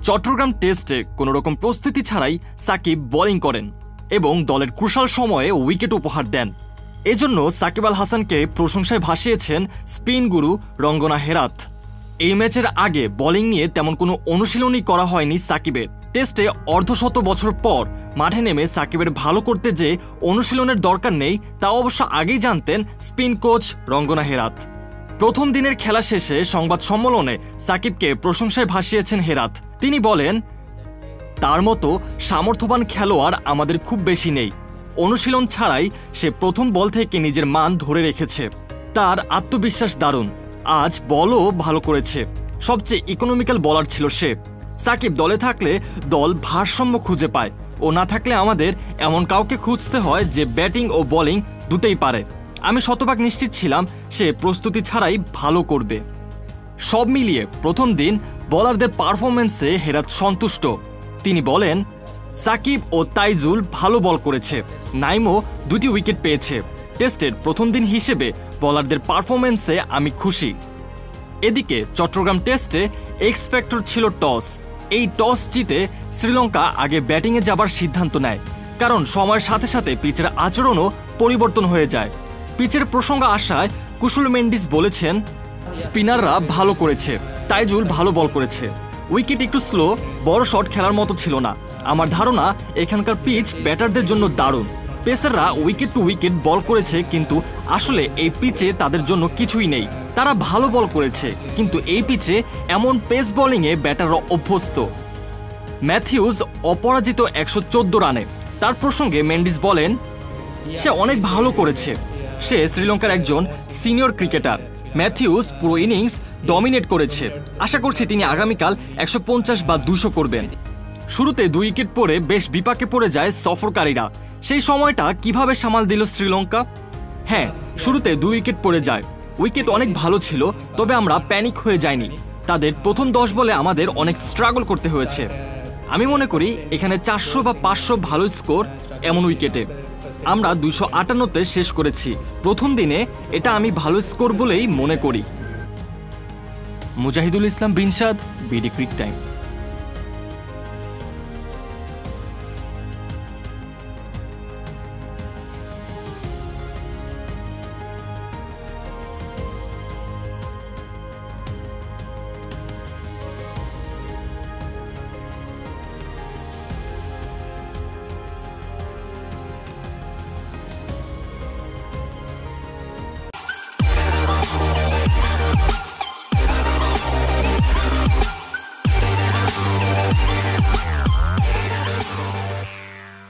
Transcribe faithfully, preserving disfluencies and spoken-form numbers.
চট্টগ্রাম টেস্টে কোনো রকম প্রস্তুতি ছাড়াই সাকিব বোলিং করেন এবং দলের ক্রুশাল সময়ে উইকেট উপহার দেন। এজন্য সাকিব আল হাসানকে প্রশংসায় ভাসিয়েছেন স্পিন গুরু রঙ্গনা হেরাত। এই ম্যাচের আগে বোলিং নিয়ে তেমন কোনো অনুশীলনই করা হয়নি সাকিবের। টেস্টে অর্ধশত বছর পর মাঠে নেমে সাকিবের ভালো করতে যে অনুশীলনের দরকার নেই তা অবশ্য আগেই জানতেন স্পিন কোচ রঙ্গনা হেরাত। প্রথম দিনের খেলা শেষে সংবাদ সম্মেলনে সাকিবকে প্রশংসায় ভাসিয়েছেন হেরাত। তিনি বলেন, তার মতো সামর্থ্যবান খেলোয়াড় আমাদের খুব বেশি নেই। অনুশীলন ছাড়াই সে প্রথম বল থেকে নিজের মান ধরে রেখেছে। তার আত্মবিশ্বাস দারুণ। আজ বলও ভালো করেছে। সবচেয়ে ইকোনমিক্যাল বলার ছিল সে। সাকিব দলে থাকলে দল ভারসাম্য খুঁজে পায়, ও না থাকলে আমাদের এমন কাউকে খুঁজতে হয় যে ব্যাটিং ও বোলিং দুটোই পারে। আমি শতভাগ নিশ্চিত ছিলাম সে প্রস্তুতি ছাড়াই ভালো করবে। সব মিলিয়ে প্রথম দিন বোলারদের পারফরম্যান্সে হেরাত সন্তুষ্ট। তিনি বলেন, সাকিব ও তাইজুল ভালো বল করেছে। নাইমও দুটি উইকেট পেয়েছে। টেস্টের প্রথম দিন হিসেবে বোলারদের পারফরম্যান্সে আমি খুশি। এদিকে চট্টগ্রাম টেস্টে এক্স ফ্যাক্টর ছিল টস। এই টস জিতে শ্রীলঙ্কা আগে ব্যাটিংয়ে যাবার সিদ্ধান্ত নেয়, কারণ সময়ের সাথে সাথে পিচের আচরণও পরিবর্তন হয়ে যায়। পিচের প্রসঙ্গ আসায় কুশল মেন্ডিস বলেছেন, স্পিনাররা ভালো করেছে, তাইজুল ভালো বল করেছে। উইকেট একটু স্লো, বড় শট খেলার মতো ছিল না। আমার ধারণা এখানকার পিচ ব্যাটারদের জন্য দারুণ। পেসাররা উইকেট টু উইকেট বল করেছে, কিন্তু আসলে এই পিচে তাদের জন্য কিছুই নেই। তারা ভালো বল করেছে, কিন্তু এই পিচে এমন পেস বোলিংয়ে ব্যাটাররা অভ্যস্ত। ম্যাথিউস অপরাজিত একশো চোদ্দ রানে। তার প্রসঙ্গে মেন্ডিস বলেন, সে অনেক ভালো করেছে। সে শ্রীলঙ্কার একজন সিনিয়র ক্রিকেটার। ম্যাথিউস পুরো ইনিংস ডমিনেট করেছে। আশা করছি তিনি আগামীকাল একশো পঞ্চাশ বা দুশো করবেন। শুরুতে দুই উইকেট পরে বেশ বিপাকে পড়ে যায় সফরকারীরা। সেই সময়টা কিভাবে সামাল দিল শ্রীলঙ্কা? হ্যাঁ, শুরুতে দুই উইকেট পড়ে যায়। উইকেট অনেক ভালো ছিল, তবে আমরা প্যানিক হয়ে যাইনি। তাদের প্রথম দশ বলে আমাদের অনেক স্ট্রাগল করতে হয়েছে। আমি মনে করি এখানে চারশো বা পাঁচশো ভালো স্কোর এমন উইকেটে। আমরা দুইশো আটান্নতে শেষ করেছি। প্রথম দিনে এটা আমি ভালো স্কোর বলেই মনে করি। Mujahidul Islam Binshad, BD cric time.